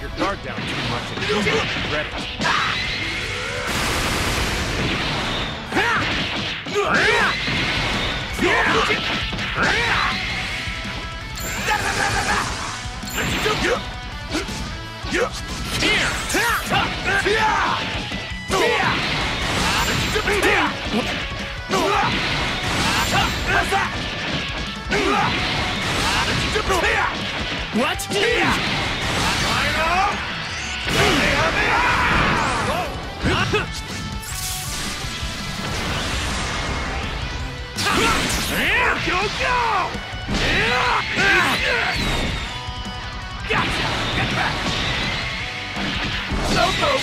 your guard down too much and you won't regret it. What? Go, go! Gotcha! Get back! No go!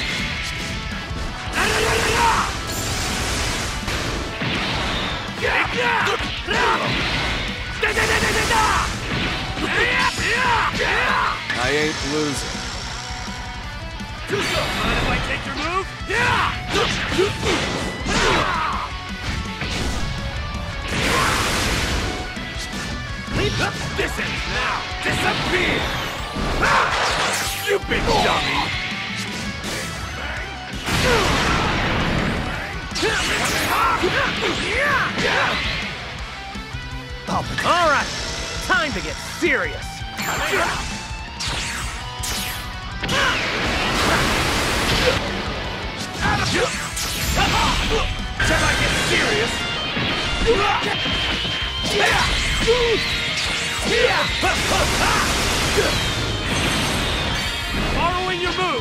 I ain't losing. Mind if I take your move? This ends now! Disappear! You big dummy! Alright, time to get serious. Shall I get serious? Following your move.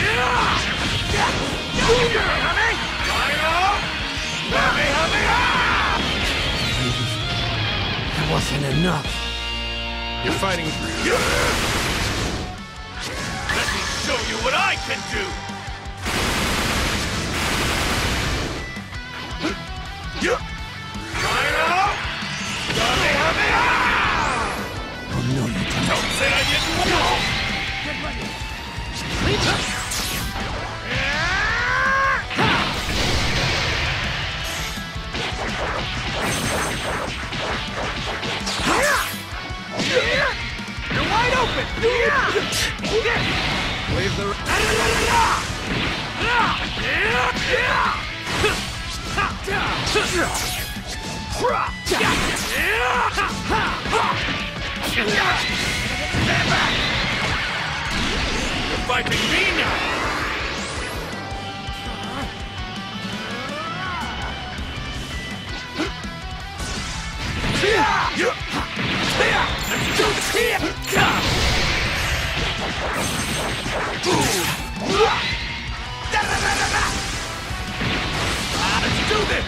That wasn't enough. You're fighting for you. Let me show you what I can do. Oh no, you don't. Don't say I didn't know. Get ready. You're wide open. Leave the... You're fighting me now. Let's do this here. Let's do this.